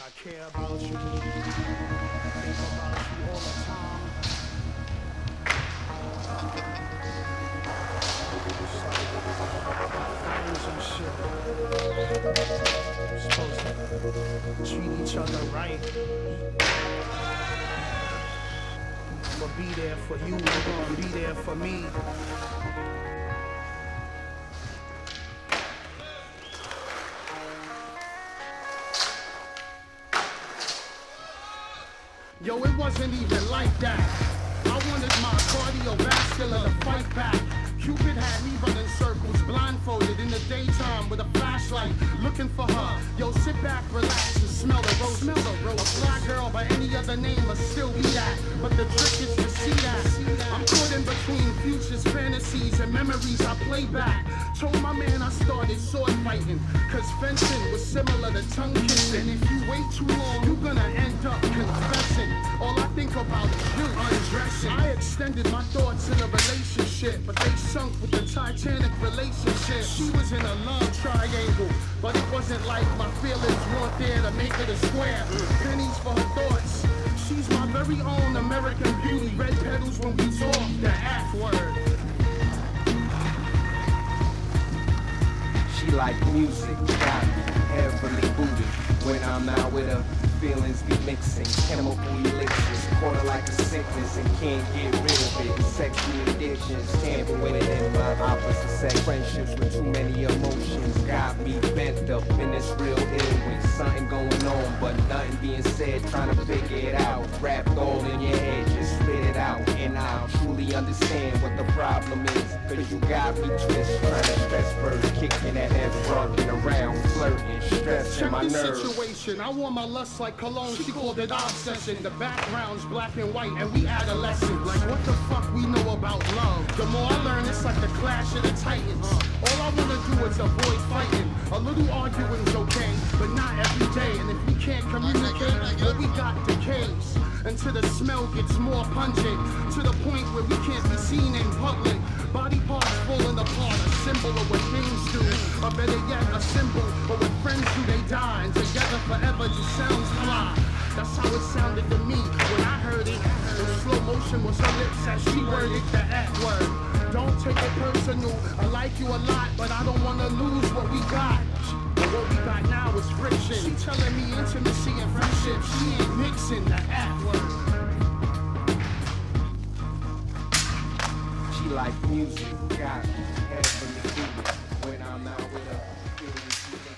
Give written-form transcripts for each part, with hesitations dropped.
I care about you. Think about you all the time. Friends and shit. We're supposed to treat each other right. I'ma be there for you, you're gonna be there for me. Yo, it wasn't even like that. I wanted my cardiovascular to fight back. Cupid had me running circles, blindfolded in the daytime with a flashlight, looking for her. Yo, sit back, relax, and smell the rose. Smell the rose. A fly girl by any other name must still be that. But the trick is to see that. I'm caught in between futures, fantasies, and memories I play back. Told my man I started sword fighting, cause fencing was similar to tongue kissing. And if you wait too long, you're gonna end up confessing. All I think about is you undressing. I extended my thoughts in a relationship, but they sunk with the Titanic relationship. She was in a love triangle, but it wasn't like my feelings weren't there to make it a square. Pennies for her thoughts. She's my very own American beauty. Red petals when we talk, the F word. She like music, got me heavily booted. When I'm out with her, feelings be mixing. Chemical elixirs, caught her like a sickness and can't get rid of it. Sexual addictions, tamper with it in my opposite sex. Friendships with too many emotions got me bent up in this real ill with something going on, but nothing being said. Trying to figure it out, wrapped all in your head, just spit it out, and I'll truly understand what the problem is. Cause you got me twisted, trying to stress birds, kicking at that rocking around, flirting, stressing my nerves. Situation. I wore my lust like cologne, she called it obsession. The background's black and white, and we adolescents. Like what the fuck we know about love? The more I learn, it's like the clash of the titans. All I wanna do is avoid fighting. A little arguing's okay, but not every day. And if we can't communicate, well, we got decays. Until the smell gets more pungent, to the point where we can't be seen in public. Body parts falling apart, a symbol of what things do. Or better yet, a symbol of what friends do, they die. And together forever just sounds fly. That's how it sounded to me when I heard it. In slow motion was her lips as she worded the F word. Don't take it personal, I like you a lot, but I don't wanna lose what we got. But what we got now is friction. She telling me intimacy and friendship, she ain't mixing the F word. She like music, got me heavily booted. When I'm out with her, feelings be mixing.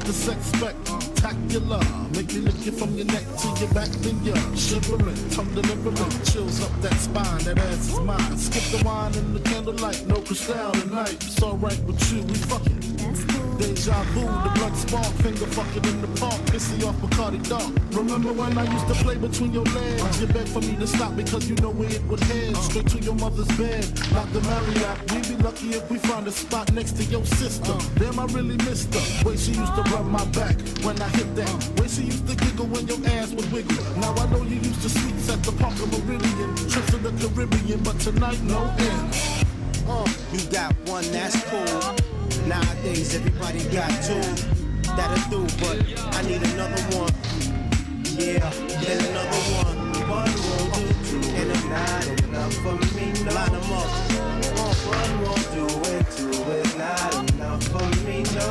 the sex spectacular. Make me lick you from your neck to your back, then you're shivering, tongue delivering, chills up that spine, that ass is mine. Skip the wine and the candlelight, no crystal tonight. It's alright with you, we fucking. Deja vu, the blood spark, finger fucking in the park, pissy off Bacardi Dark. Remember when I used to play between your legs? You begged for me to stop because you know where it would head. Straight to your mother's bed, not the Marriott. We'd be lucky if we found a spot next to your sister. Damn, I really missed her. Way she used to rub my back when I hit that. Way she used to giggle when your ass would wiggle. Now I know you used to sweets at the Park of Meridian, trips to the Caribbean, but tonight no end. You got one, that's cool. Nowadays everybody got two. That'll do, but I need another one. Yeah, then another one. One won't do, two, and it's not enough for me. No. Line them up. One won't do it, two is not enough for me. No.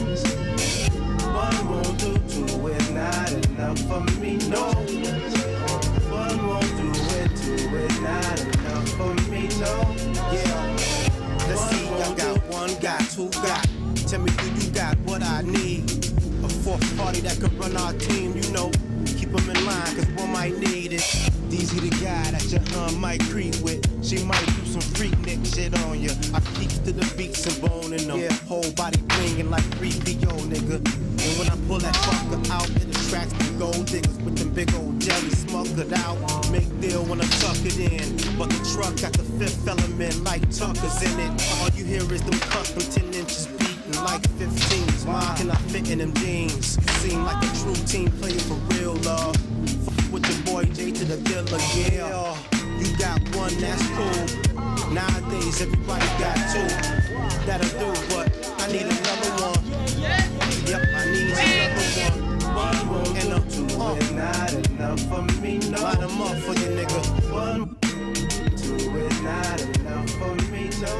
One won't do, two is not enough for me. No. One won't do it, two is not enough for me. No. Yeah. Let's see, I got one, got two, got. Tell me, do you got what I need? A fourth party that could run our team, you know. Keep them in line, cause one might need it. These the guy that your might creep with. She might do some freak nick shit on you. I peeks to the beats and bone in them. Yeah, whole body blingin' like 3PO, nigga. And when I pull that fucker out, it attracts the gold diggers with them big old jelly smuggled out. Make deal when I tuck it in. But the truck got the fifth element like Tucker's in it. All you hear is them custom 10 inches beating like 15s. Why can I fit in them jeans? Seem like a true team player for real, love. Fuck with your boy J to the dealer, yeah. You got one, that's cool. Nowadays everybody got two. That'll do, but I need another one. Yep, I need another one. One won't and up two is not enough for me. No. Line them up for you, nigga. One, two is not enough for me. No.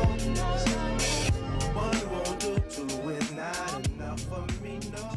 One won't do, two is not enough for me. No.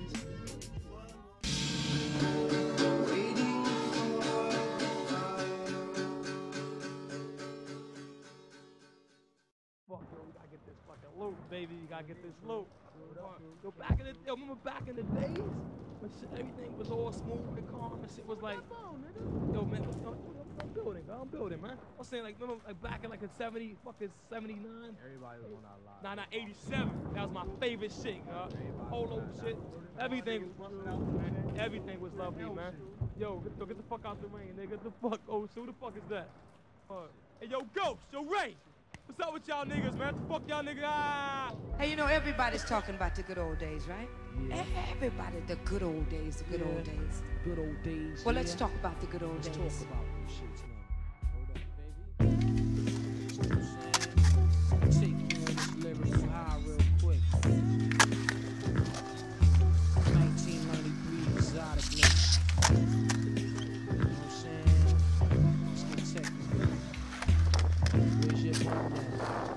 Loot, baby, you gotta get this loot. Yo, remember back in the days when shit, everything was all smooth and calm and shit was like, yo man, I'm building, man. I'm saying like, remember like back in like in 79? Everybody was on that lot. Nah, 87. That was my favorite shit, polo shit. Everything was busting out, man. Everything was lovely, man. Yo, get the fuck out the rain, nigga. Get the fuck, who the fuck is that? Hey, yo, Ghost, yo, Ray. What's up with y'all niggas, man? What the fuck y'all niggas? Ah! Hey, you know, everybody's talking about the good old days, right? Yeah. Everybody, the good old days, the good old days. Good old days. Well, let's talk about the good old days. Let's talk about them shits now. Hold up, baby. Take you on this lyrical high real quick. 1993 exotic list. You know what I'm saying? Let's get technical. Where's your bum at?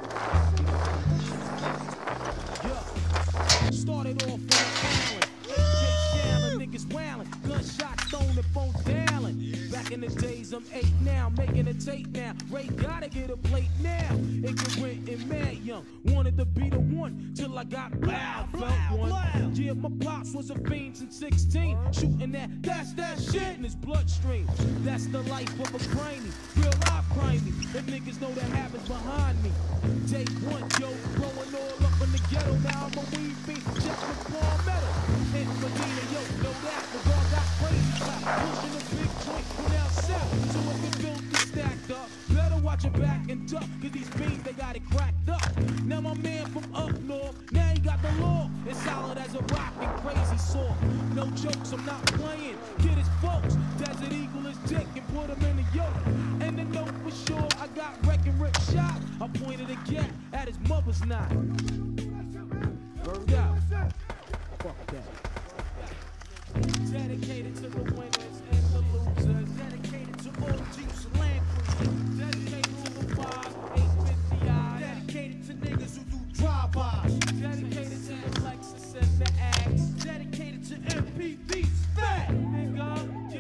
Yeah. Started off on the island. AK niggas wildin'. Gunshots thrown the phone dialing. Back in the days, I'm 8 now, making a tape now. Ray gotta get a plate now. Ignorant and mad young. Wanted to be the one till I got loud. Felt one. Yeah, my pops was a fiend since 16. Shooting that's that shit in his bloodstream. That's the life of a crimey. Real life crimey. If niggas know the habits behind me. Day one, yo, growing all up in the ghetto. Now I'm a weed fiend, check with Palmetto. In Medina, yo, know that. The dog got crazy clap. Pushing a big joint from down south. So I can build this stacked up. Better watch your back and duck, cause these beans, they got it cracked up. Now my man from up north, now he got the law. It's solid as a rock and crazy saw. No jokes, I'm not playing. Kid his folks, Desert Eagle his dick and put him in the yoke. And the note for sure, I got wrecking Rick shot. I pointed a gap at his mother's knot. Word out. Fuck that. Dedicated to the winners and the losers. Dedicated to all Jeeps and Land Cruisers. Dedicated to the 5-850i. Dedicated to niggas who do drive-bys. Dedicated to the Lexus and the Axe. Dedicated to MPVs. Fat nigga,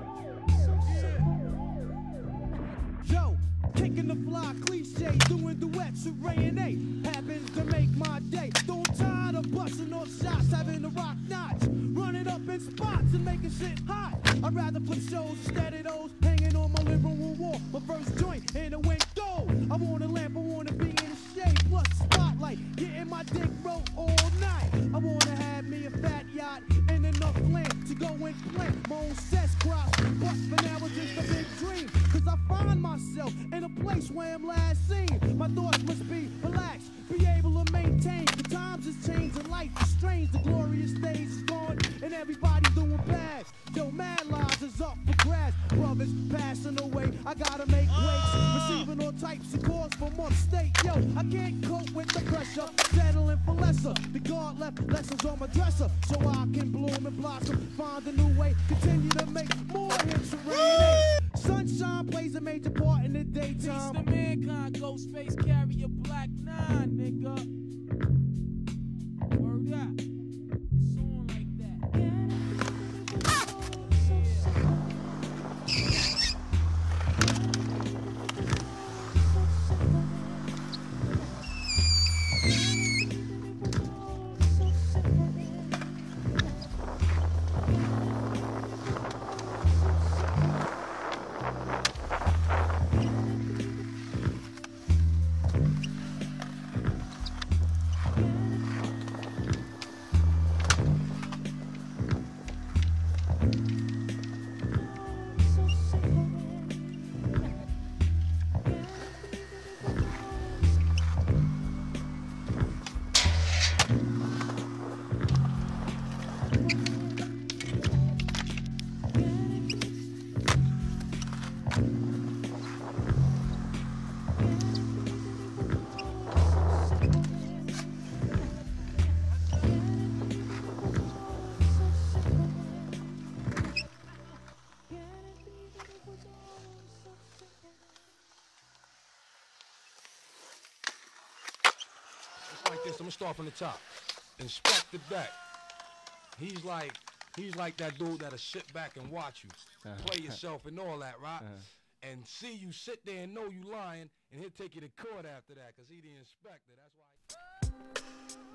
yeah. Yo, kicking the fly cliche, doing duets with Ray and A. Happens to make my day. Don't tie the bus blasting off shots, having the rock knots, running up in spots and making shit hot. I'd rather flip shows instead of those hanging on my living room wall. My first joint in the window. I want a lamp, I want to be in the shade, plus spotlight, getting my dick rolled all night. I want to have me a fat yacht and enough land to go and plant my own cess crops. But for now it's just a big dream, cause I find myself in a place where I'm last seen. My thoughts must be relaxed, be able to maintain. The times has changed and life is strange. The glorious days is gone and everybody's doing bad. Yo, mad lives is up for grabs. Brothers passing away, I gotta make wakes. Receiving all types of calls from upstate. Yo, I can't cope with the pressure, settling for lesser. The God left lessons on my dresser, so I can bloom and blossom. Find a new way, continue to make more hits and rain. Sunshine plays a major part in the daytime. Peace to mankind, Ghostface carry a black 9, nigga. Word up. It's on like that. I'm gonna start from the top. Inspect the back. He's like that dude that'll sit back and watch you, play yourself and all that, right? And see you sit there and know you lying, and he'll take you to court after that, cause he the inspector. That's why.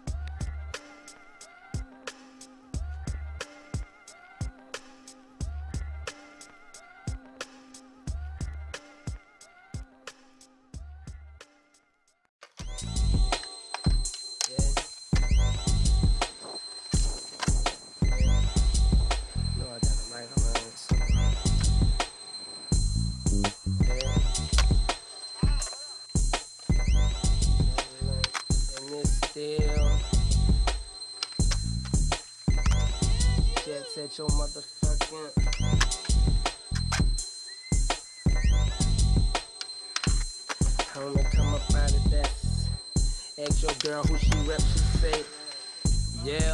Set your motherfucking homie come up out of that. Ask your girl who she rep, she say, yeah.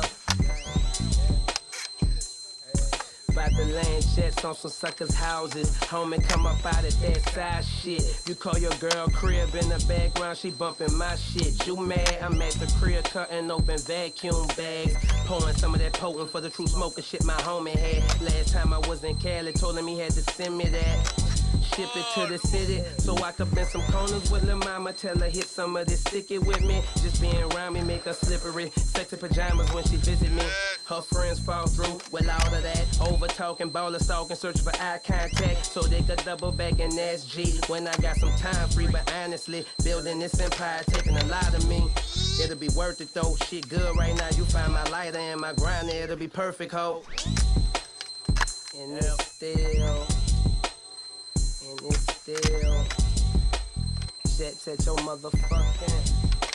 About to land jets on some suckers' houses. Homie, come up out of that side shit. You call your girl crib in the background, she bumping my shit. You mad? I'm at the crib cutting open vacuum bags. Pouring some of that potent for the true smoker shit my homie had. Last time I was in Cali, told him he had to send me that. Ship it to the city, so I could bend some corners with lil' mama. Tell her hit some of this, stick it with me. Just being around me make her slippery. Sexy pajamas when she visit me. Her friends fall through with all of that. Over talking, baller stalking, search for eye contact, so they could double back and ask G when I got some time free. But honestly, building this empire taking a lot of me. It'll be worth it though, shit good right now. You find my lighter and my grinder, it'll be perfect, ho. And it's still. And it's still Jets at your motherfucking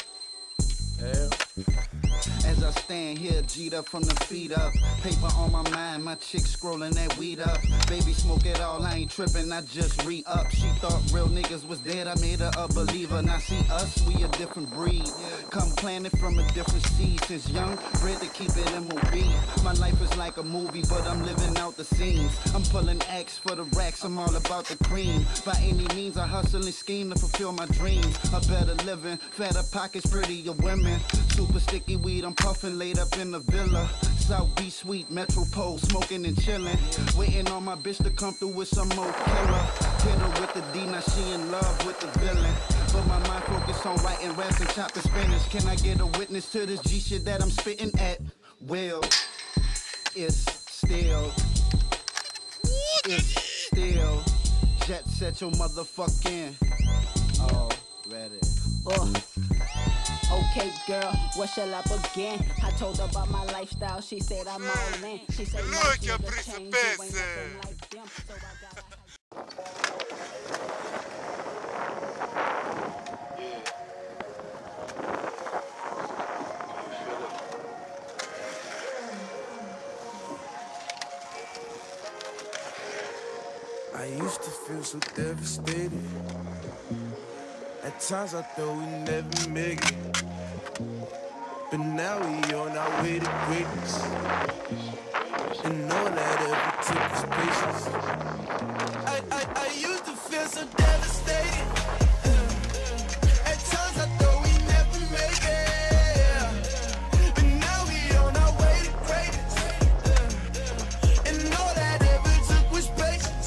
As I stand here, G'd up from the feet up. Paper on my mind, my chick scrolling that weed up. Baby smoke it all, I ain't tripping, I just re-up. She thought real niggas was dead, I made her a believer. Now see us, we a different breed. Come planted from a different seed. Since young, bred to keep it MOB. My life is like a movie, but I'm living out the scenes. I'm pulling X for the racks, I'm all about the cream. By any means, I hustle and scheme to fulfill my dreams. A better living, fatter pockets, prettier women. Super sticky weed, I'm puffing laid up in the villa. South Beach Sweet, Metropole, smoking and chilling. Waiting on my bitch to come through with some more killer. Hit her with the D, now she in love with the villain. But my mind focus songwriting, raps, and chopping Spanish. Can I get a witness to this G shit that I'm spitting at? Well, it's still jet set your motherfucking already. Okay, girl, what shall I begin? I told her about my lifestyle. She said I'm all in. She said, look, you ain't nothing like them. So I gotta... I used to feel so devastated. At times I thought we never make it, but now we on our way to greatness, and all that ever took was patience. I used to feel so devastated. At times I thought we never make it, but now we on our way to greatness, and all that ever took was patience.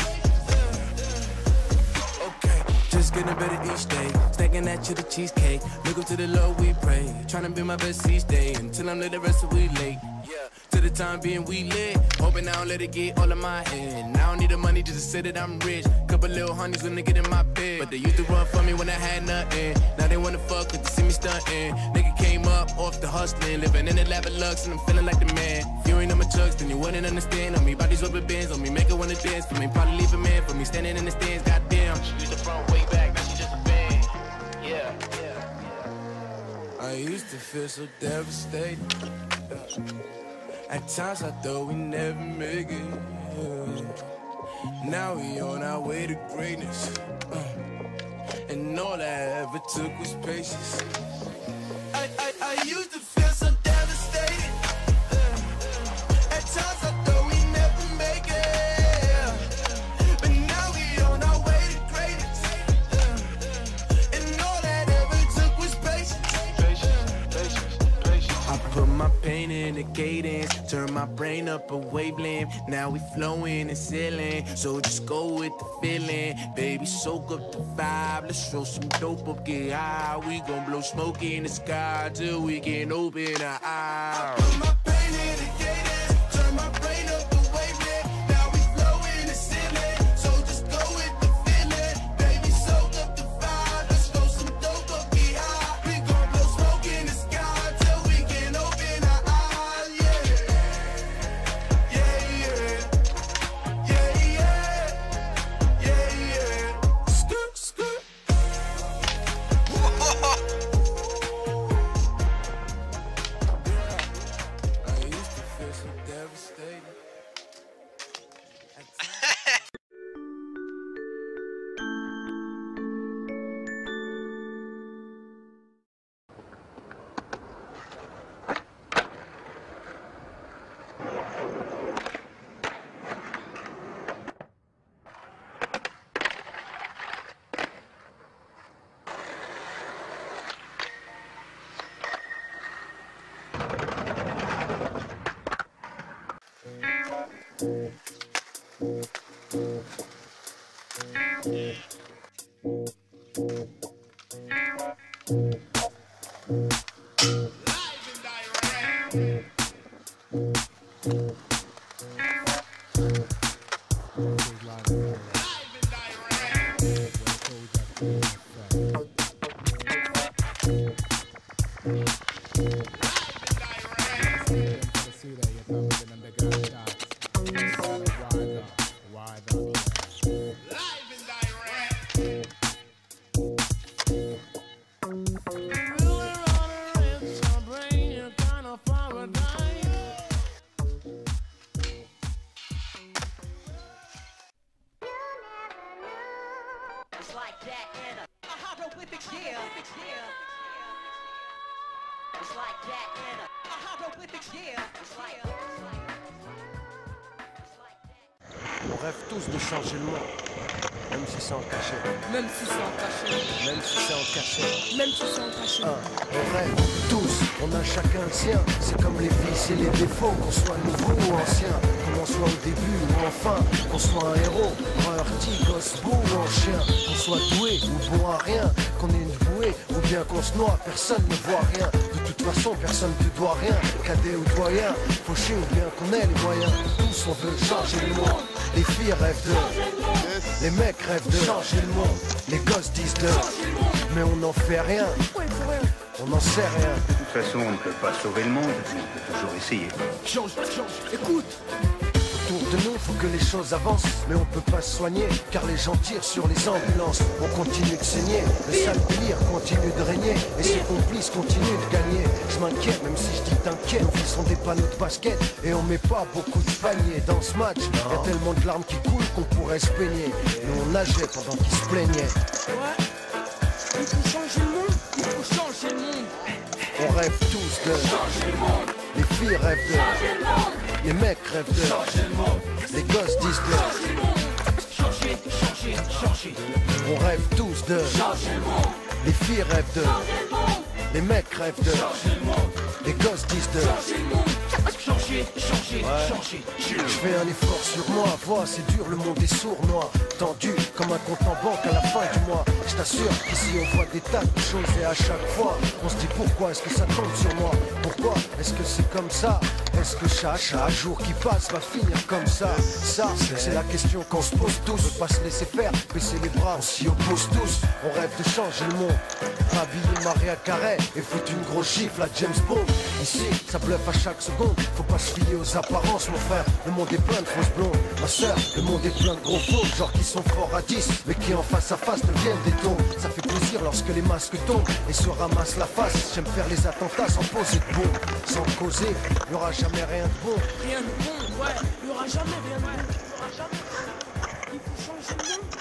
Okay, just getting better each day. Stacking that to the cheesecake. Look up to the Lord we pray. Trying to be my best each day until I'm lit the rest of we late. Yeah, to the time being we lit. Hoping I don't let it get all of my head. I don't need the money just to say that I'm rich. Couple little honeys when they get in my bed. But they used to run for me when I had nothing. Now they wanna fuck cause they see me stunting. Nigga came up off the hustling. Living in the lap of lux and I'm feeling like the man. If you ain't on my chucks then you wouldn't understand. On me, bodies rubber bands on me, make her wanna dance for me. Probably leave a man for me, standing in the stands, goddamn. She used to front way back, now she just a band. Yeah. I used to feel so devastated. At times I thought we never make it. Now we on our way to greatness, and all I ever took was patience. I used to feel so devastated. At times I thought we never make it, but now we on our way to greatness, and all that ever took was patience. I put my pain in the cadence, turn my brain up a wavelength. Now we flowing and sailing, so just go with the feeling. Baby, soak up the vibe, let's throw some dope up, get high. We gon' blow smoke in the sky till we can open our eyes. I put my pain in the cadence, turn my brain up a wavelength. Now we flowing and sailing, so just go with the feeling. Baby, soak up the vibe, let's throw some dope up, get high. We gon' blow smoke in the sky till we can open our eyes. On rêve tous de changer le monde, même si c'est en cachette. Même si c'est en cachette. Même si c'est en cachette. Même si c'est en cachette. On rêve tous, on a chacun le sien. C'est comme les filles effacer les défauts, qu'on soit nouveau ou ancien, qu'on soit au début ou enfin, qu'on soit un héros, un heurti, gosse beau ou un chien, qu'on soit doué ou bon à rien, qu'on ait une bouée ou bien qu'on se noie, personne ne voit rien. De toute façon, personne ne te doit rien, cadet ou doyen, fauché ou bien qu'on ait les moyens. Tous on veut changer le monde, les filles rêvent de, les mecs rêvent de changer le monde, les gosses disent de, mais on n'en fait rien. On n'en sait rien. De toute façon, on ne peut pas sauver le monde, mais on peut toujours essayer. Change, écoute. Autour de nous, faut que les choses avancent, mais on peut pas se soigner, car les gens tirent sur les ambulances. On continue de saigner, le sale délire continue de régner, et ses complices continuent de gagner. Je m'inquiète, même si je dis t'inquiète, ils sont des panneaux de basket, et on met pas beaucoup de paniers. Dans ce match, y a tellement de larmes qui coulent qu'on pourrait se baigner. Nous on nageait pendant qu'ils se plaignaient. Ouais, il faut changer le monde, il faut changer le monde. On rêve tous de changer le monde. Les filles rêvent de changer le monde. Les mecs rêvent de changer le monde. Les gosses disent de changer le monde. Changer. On rêve tous de changer le monde. Les filles rêvent de changer le monde. Les mecs rêvent de changer le monde. Les gosses disent de changer le monde. Changer. Je fais un effort sur moi, vois c'est dur, le monde est sournois, tendu comme un compte en banque à la fin du mois. Je t'assure qu'ici on voit des tas de choses et à chaque fois on se dit pourquoi est-ce que ça tombe sur moi? Pourquoi est-ce que c'est comme ça? Est-ce que chaque jour qui passe va finir comme ça? Ça, c'est la question qu'on se pose tous. On veut pas se laisser faire, baisser les bras, on s'y oppose tous. On rêve de changer le monde, habiller Maria Carré et foutre une grosse gifle à James Bond. Ici, ça bluffe à chaque seconde, faut pas se fier aux apparences mon frère. Le monde est plein de fausses blondes, ma soeur. Le monde est plein de gros faux, genre qui sont forts à 10, mais qui en face à face deviennent des tons. Ça fait plaisir lorsque les masques tombent et se ramassent la face. J'aime faire les attentats sans poser de bombes. Sans causer, y aura jamais rien de bon. Rien de bon, ouais, y aura jamais rien de bon. Y aura jamais rien de bon. Il faut changer le monde.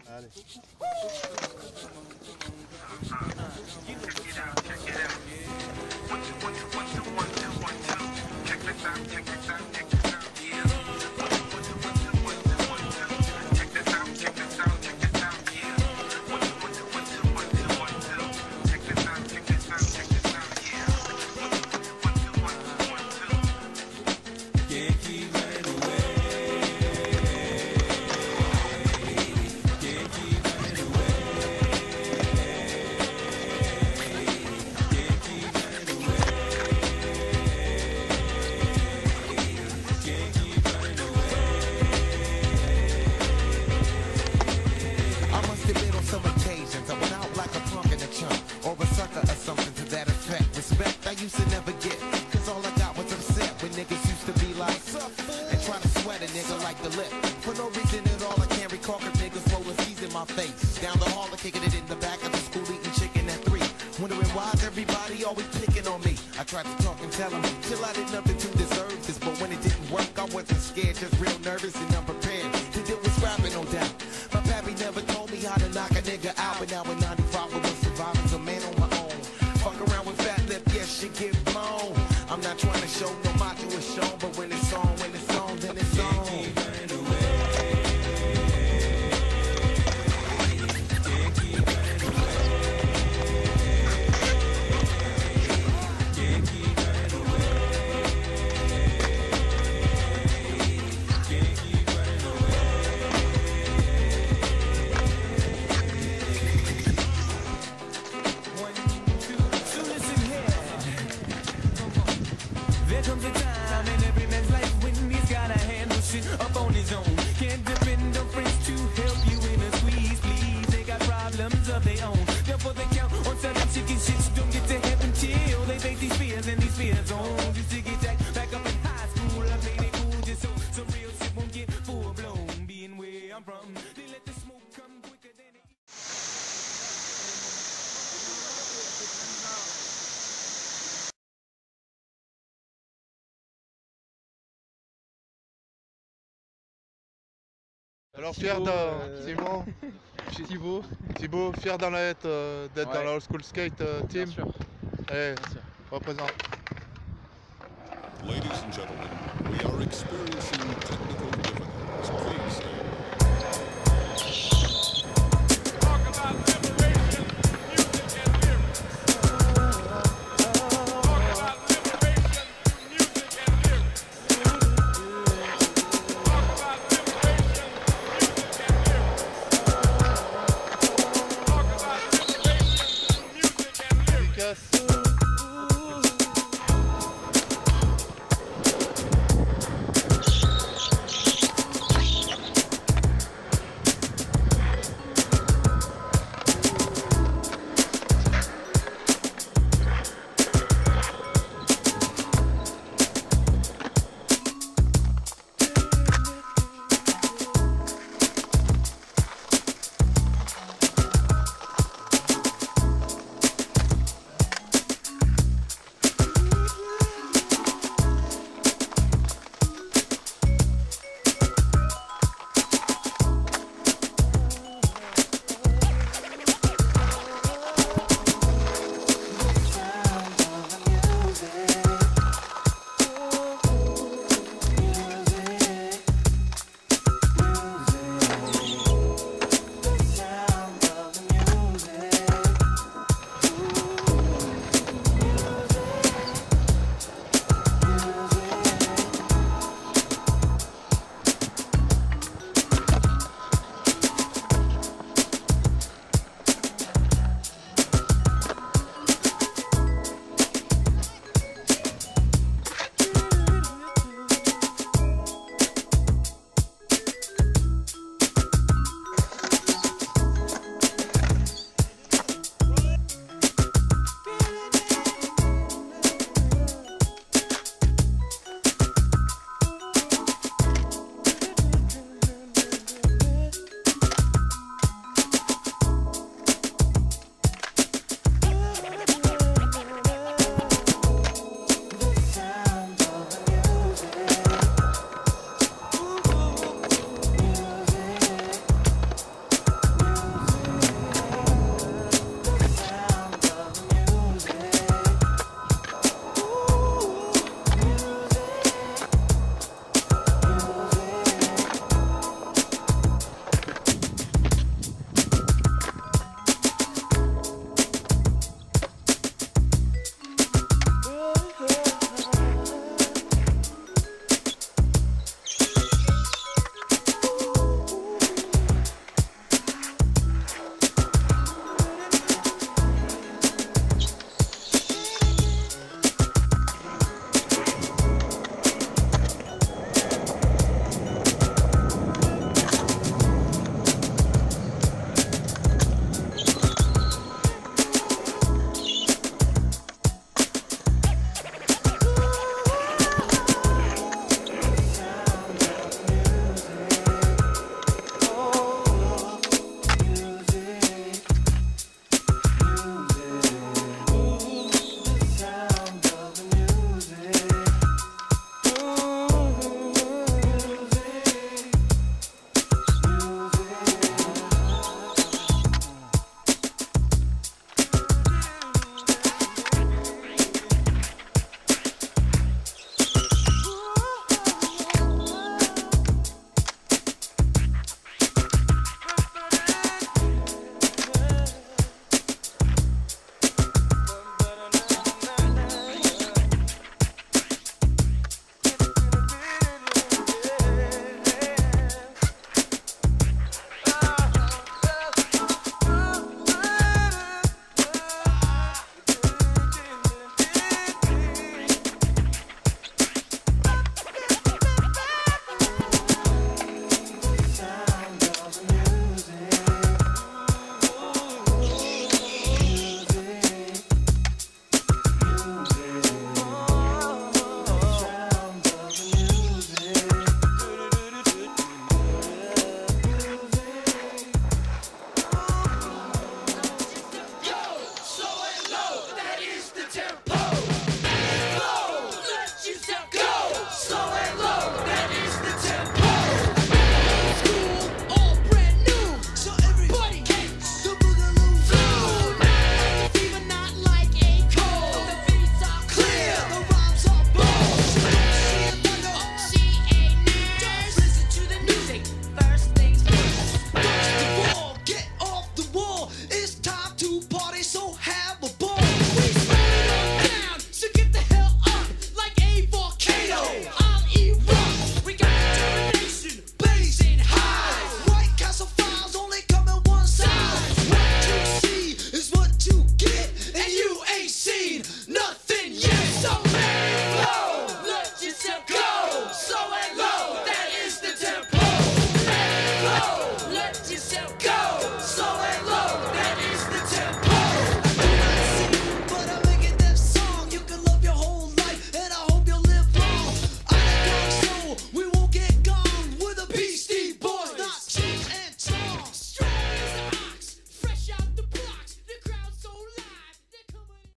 Allez. Alors fier Simon, Thibaut, fier d'être dans la Old School Skate Team. Bien sûr. Allez, représente. Ladies and gentlemen, we are experiencing technical difficulties. Please stay